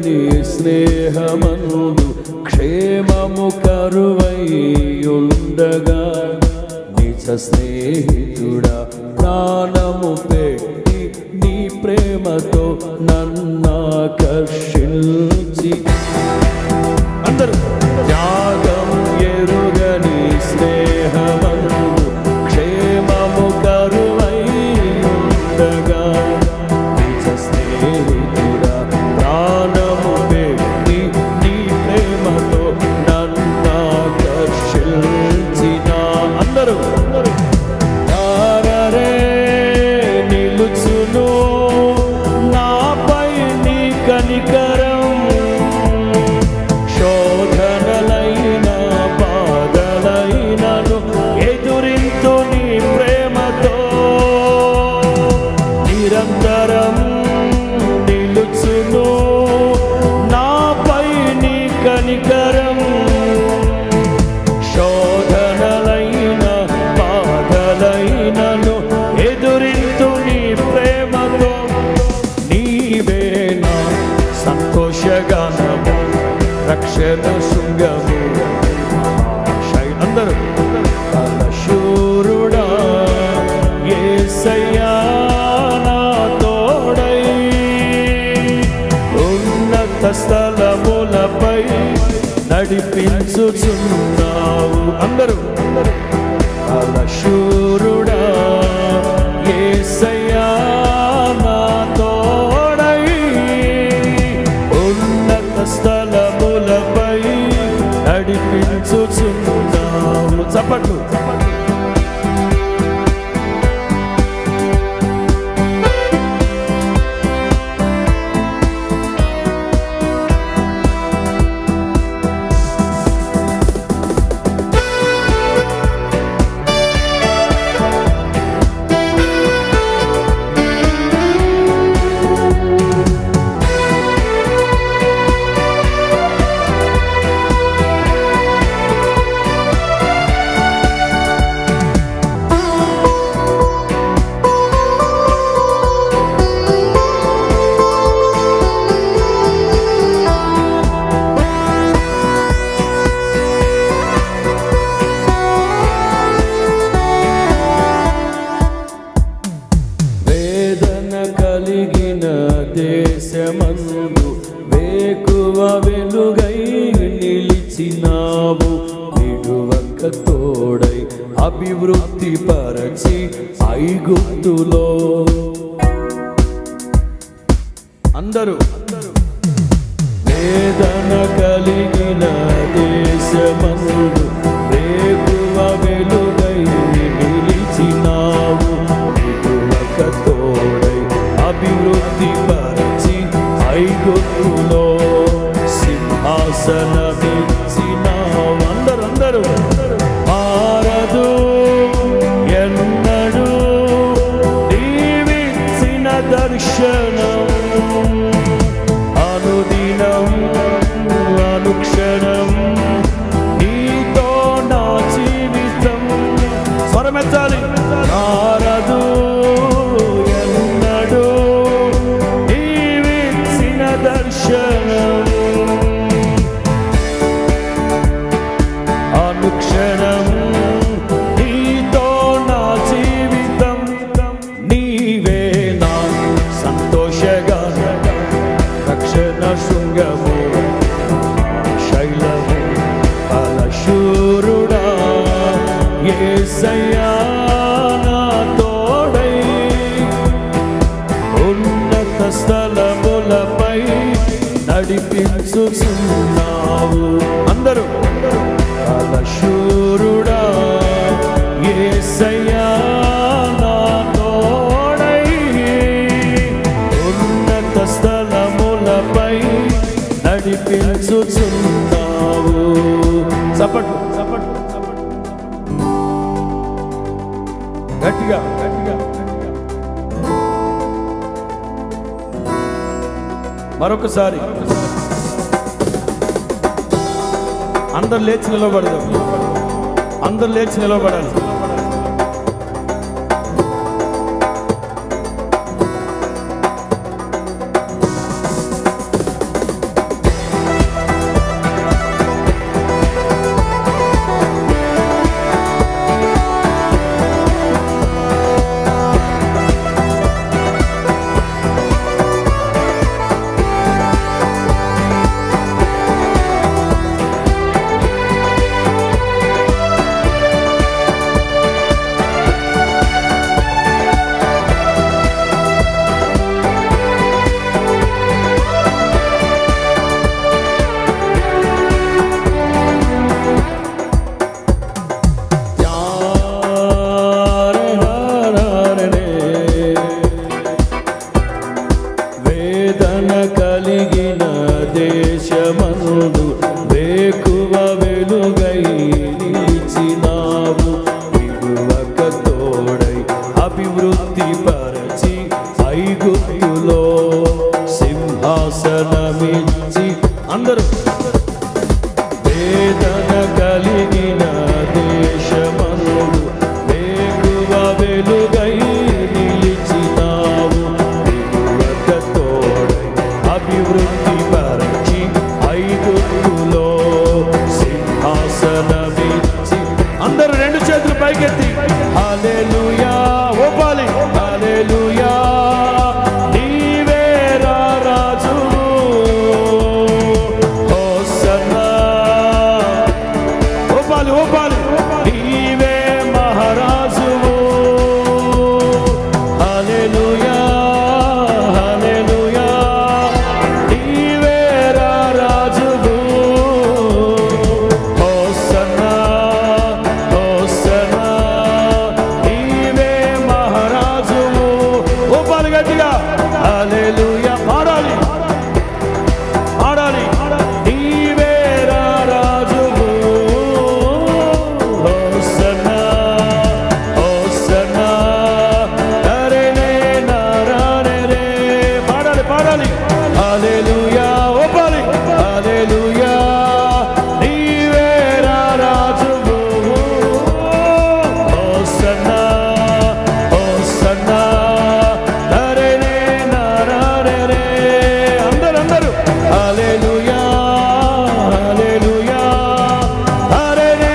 ఎరుగని స్నేహమందు క్షేమము కరువై ఉండగా నిజ స్నేహితుడా ప్రాణము పెట్టి నీ ప్రేమతో నన్నాకర్షించి అందరూ త్యాగం ఎరుగని స్నేహమందు క్షేమము కరువై ఉండగా నిజ స్నేహితుడా ప్రాణము పెట్టి నీ ప్రేమతో నన్నాకర్షించిన అందరూ తారరే నిలుచును నాపై నీ కనికరం శోధనలైన బాధలైనను ఎదురింతు నీ ప్రేమతో నిరంతరం నిలుచును నాపై నీ కనికరం శోధనలైన బాధలైనను ఎదురింతు నీ ప్రేమతో నీవే నా సంతోషగానము రక్షణ శృంగము అందరూ శూరుడా యేసయ్యా నా తోడై ఉన్నత స్థలములపై నడిపించుచున్నావు అందరూ శూరుడా యేసయ్యా నా తోడై ఉన్నత స్థలములపై నడిపించుచున్నావు చప్పట్లు కలిగిన దేశమందు వేకువ వెలుగై నిలిచినావు విడువక తోడై అభివృద్ధి పరచి ఐగుప్తులో అందరూ వేదన కలిగిన దేశమందు వేకువ వెలుగై నిలిచినావు విడువక తోడై అభివృద్ధి పరచి ఐగుప్తులో సింహాసనమిచ్చినావు అందరూ మారదు ఎన్నడూ నీవిచ్చిన దర్శనం అనుదినం అనుక్షణం నీతో నా జీవితం స్వరమెత్తాలి మారదు ఎన్నడూ నీవిచ్చిన దర్శనం అనుక్షణం నీతో నా జీవితం నీవే నా సంతోషగానము రక్షణ శృంగము శైలము బలశూరుడా యేసయ్యా నా తోడై ఉన్నత స్థలములపై నడిపించుచున్నావు అందరూ బలశూరుడా యేసయ్యా నా తోడై ఉన్నత స్థలములపై నడిపించుచున్నావు చప్పట్లు చప్పట్లు గట్టిగా గట్టిగా మరొకసారి అందరు లేచి నిలబడదాం అందరు లేచి నిలబడాలి వేదన కలిగిన దేశమందు వేకువ వెలుగై నిలిచినావు. విడువక తోడై అభివృద్ధి పరచి ఐగుప్తులో సింహాసనమిచ్చి అందరూ వేదన కలిగిన దేశమందు వేకువ వెలుగై నిలిచినావు. విడువక తోడై అభివృద్ధి పరచి ఐగుప్తులో సింహాసనమిచ్చి అందరూ రెండు చేతులు పైకెత్తి హల్లెలూయా ఓపాలి. హల్లెలూయా నీవే రాజు హోసన్నా ఓపాలి ఓపాలి నీవే మహారాజువు. హల్లెలూయా హల్లెలూయా నీవే రాజువు హోసన్నా హోసన్నా నీవే మహారాజువు. ఓపాలి గట్టిగా హల్లెలూయా పాడాలి పాడాలి నీవే రాజువు హోసన్నా హోసన్నా నరేనే నరనే పాడాలి పాడాలి హల్లెలూయా ఓపాలి హల్లెలూయా నీవే రాజువు హోసన్నా హోసన్నా నరేనే నరనే అందరూ హల్లెలూయా హల్లెలూయా నరేనే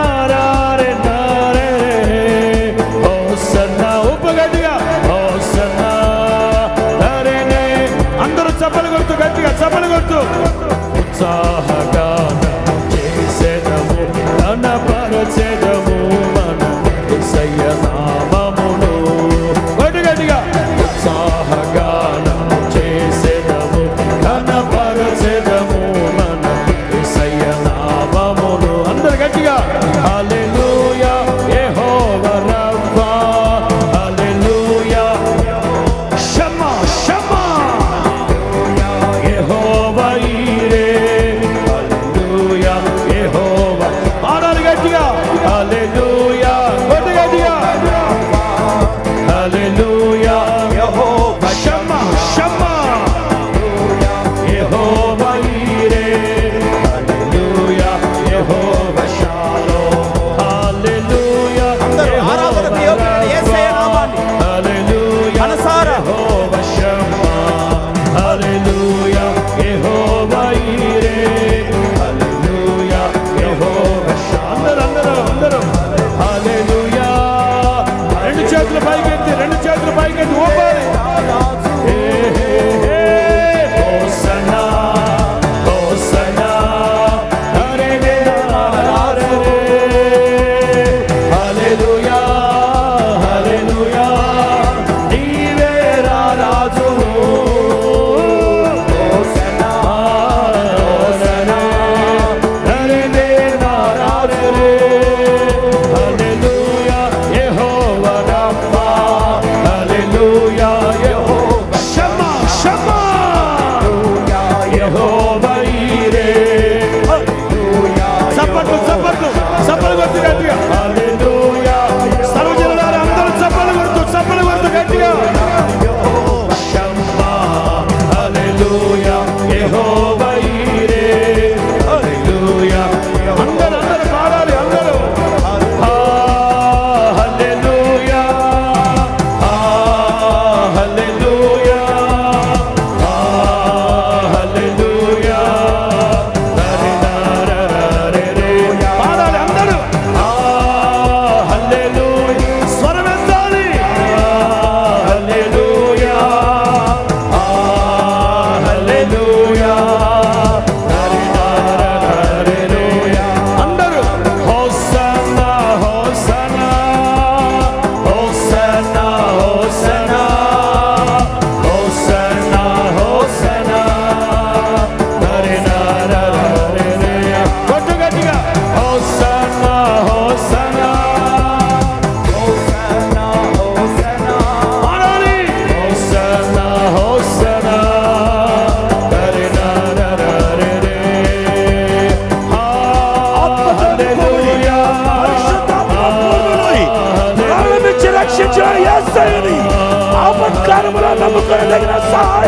నరనే హోసన్నా ఉపగట్టిగా హోసన్నా నరేనే అందరూ చప్పలు కొడుతూ గట్టిగా చప్పలు కొడుతూ ఉత్సాహగానం చేసేదము ఘనపరచెదము మన యేసయ్య నామమును. గట్టిగా ఉత్సాహగానం చేసేదము ఘనపరచెదము మన యేసయ్య నామమును. అందరు గట్టిగా హల్లెలూయా యెహోవా రబ్బా హల్లెలూయా షమ్మా షమ్మా యెహోవా ఈరే హల్లెలూయా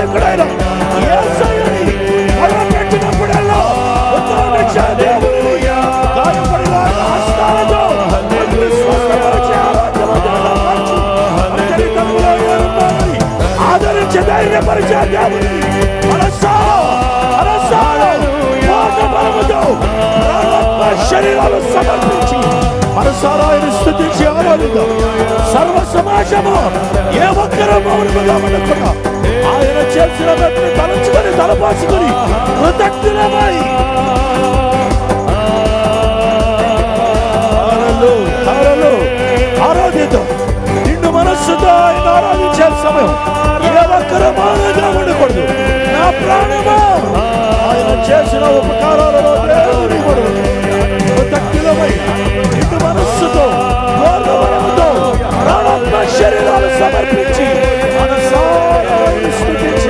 నాయకుడైన యేసయ్యని మొరపెట్టినప్పుడల్లా ఉత్తరమిచ్చే దేవుడిని గాయపడిన హస్తాలతో అందరినీ స్వస్థపరిచే ఆరోగ్యవంతులుగా మార్చి అందరి తప్పులో ఏరుతామని ఆదరించే ధైర్యపరిచే దేవుడిని మనసారా పూర్ణ బలముతో ప్రాణాత్మ శరీరాలు సమర్పించి మనసారా ఆయన స్తుతించి ఆరాధిద్దాం. సర్వ సమాజము ఏ ఒక్కరూ మౌనముగా ఉండకుండా ఆయన చేసిన వ్యక్తిని తలంచుకొని తలపాసుకొని కృతజ్ఞులమై ఆరాధిద్దాం. నిండు మనస్సుతో ఆయన ఆరాధించే సమయం ఏ ఒక్కరూ మౌనంగా ఉండకూడదు. నా ప్రాణమా ఆయన చేసిన ఉపకారాలలో దేవుని కృతజ్ఞులమై నిండు మనస్సుతో పూర్ణబలముతో ప్రాణాత్మ శరీరాలు సమర్పించి మనసారా స్తుతించి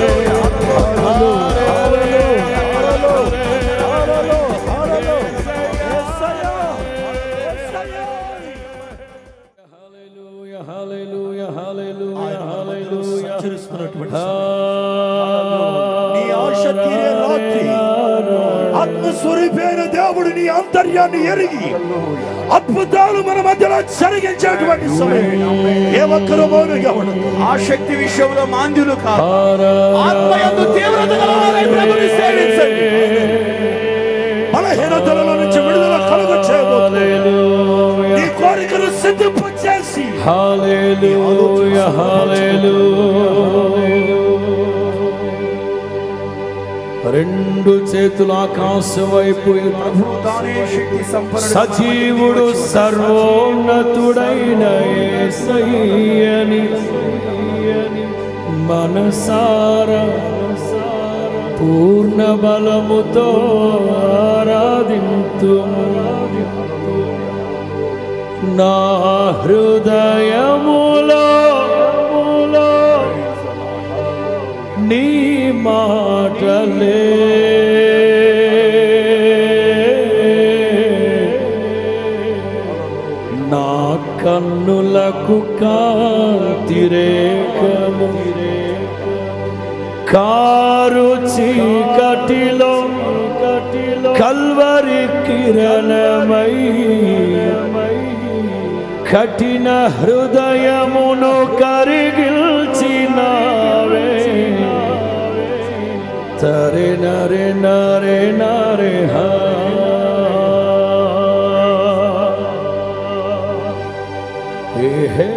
ఆత్మస్వరూపైన దేవుడు నీ అంతర్యాన్ని ఎరిగి అద్భుతాలు మన మధ్యలో జరిగించేటువంటి సమయం ఏ ఒక్కరూ మౌనంగా ఉండదు. ఆ శక్తి విషయంలో మాంద్యులు కాదు. ఆత్మయందు తీవ్రత గలవారై ప్రభువుని సేవించండి. బలహీనతల నుంచి విడుదల కలుగచేయబోతుంది. నీ కోరికను సిద్ధింపచేసి హల్లెలూయా హల్లెలూయా. రెండు చేతుల ఆకాశం వైపు సజీవుడు సర్వోన్నతుడైన యేసయ్యని మనసారా పూర్ణ బలముతో ఆరాధింతుము. నా హృదయములో నీ మాటలే నా కన్నులకు కాంతిరేఖము. కారు చీకటిలో కల్వరి కిరణమై కఠిన హృదయమును కరిగిల్చినావే. తరే నరే నరే నరే హా హే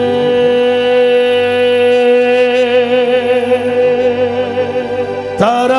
తర